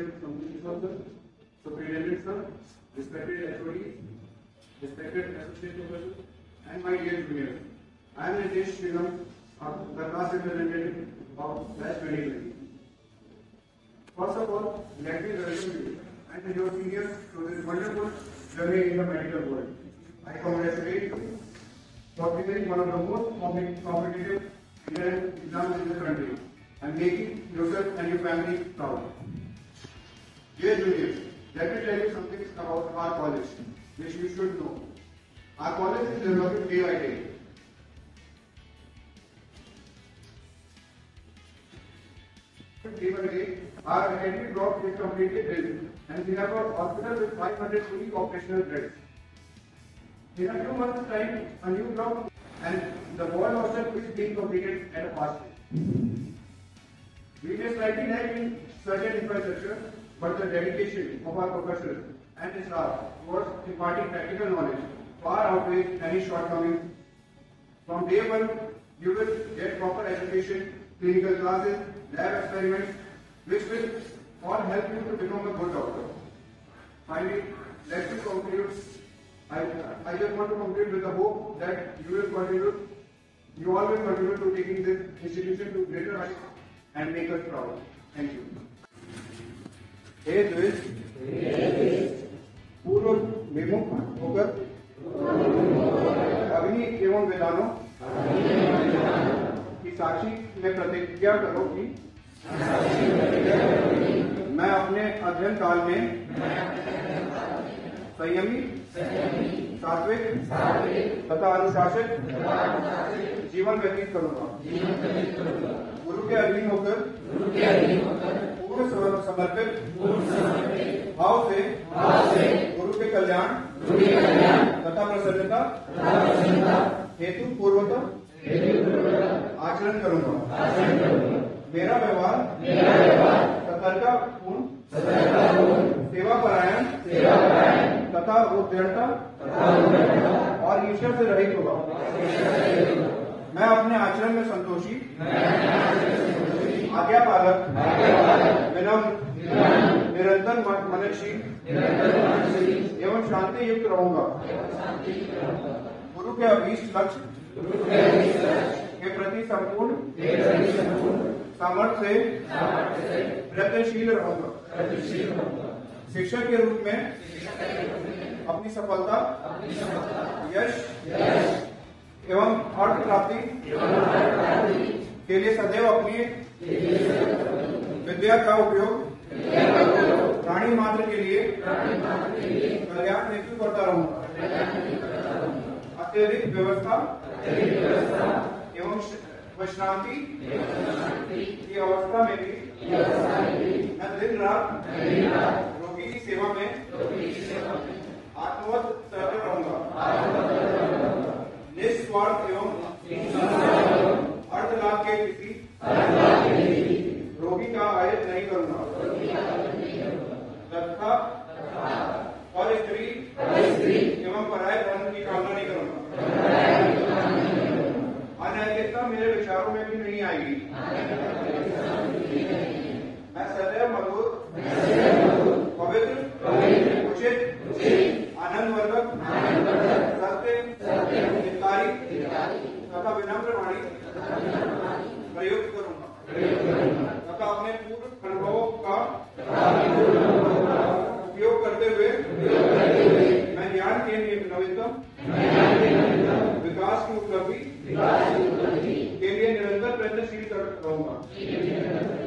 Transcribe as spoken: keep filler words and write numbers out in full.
Respected Commissioner Sir, Superintendent Sir, respected H O Ds, respected associate professors, and my dear juniors. I am Nitesh Sriram, the class representative of batch twenty twenty. First of all, let me welcome you and your seniors to this wonderful journey in the medical world. I congratulate you for clearing one of the most competitive entrance exams in the country and making yourself and your family proud. Dear juniors, let me tell you something about our college, which you should know. Our college is developing day by day. Day by day, our academic block is completely built, and we have a hospital with five hundred fully operational beds. In a few months' time, a new block and the boy hostel is being completed at a fast pace. We may slightly lack in certain infrastructure, but the dedication of our professors and staff towards imparting practical knowledge far outweighs any shortcomings. From day one, you will get proper education, clinical classes, lab experiments, which will all help you to become a good doctor. Finally, let me conclude. I, I just want to conclude with the hope that you will contribute, you all will contribute to taking this institution to greater heights and make us proud. Thank you. Hey Luis, पूर्व विमुख होकर अग्नि एवं वेदानों की साक्षी में प्रतिज्ञा करो कि मैं अपने अध्ययन काल में संयमी, सात्विक तथा अनुशासित जीवन व्यतीत करूंगा। गुरु के अधीन होकर पूर्ण समर्पित भाव से गुरु के कल्याण तथा प्रसन्नता हेतु पूर्वक आचरण करूंगा। मेरा व्यवहार सतर्कता पूर्ण, सेवापरायण तथा उद्यमता और ईश्वर से रहित होगा। मैं अपने आचरण में संतोषी, आज्ञा पालक, विनम्र, निरंतर मननशील एवं शांति युक्त रहूंगा। गुरु के अभीष्ट लक्ष्य के प्रति संपूर्ण सामर्थ्य से प्रयत्नशील रहूंगा। शिक्षक के रूप में अपनी सफलता, यश एवं अर्थ प्राप्ति के लिए सदैव अपनी विद्या का उपयोग प्राणी मात्र के लिए कल्याण हेतु करता रहूंगा। अत्यधिक व्यवस्था एवं विश्रांति की अवस्था में भी मैं दिन रात रोगी की सेवा में आत्मवत तत्पर रहूंगा। निस्वार्थ एवं अर्थ लाभ के किसी रोगी का आयत नहीं करूंगा तथा और स्त्री एवं पराय धर्म की कामना नहीं करूंगा। अनैतिकता मेरे विचारों में भी नहीं आएगी। मैं सदैव मधुर, पवित्र, उचित, आनंदवर्धक, सत्य, हितकारी तथा विनम्र वाणी प्रयोग करूंगा तथा अपने पूर्व अनुभवों का उपयोग करते हुए मैं ज्ञान के नवीनतम विकास की उपलब्धि के लिए निरंतर प्रयत्नशील रहूंगा।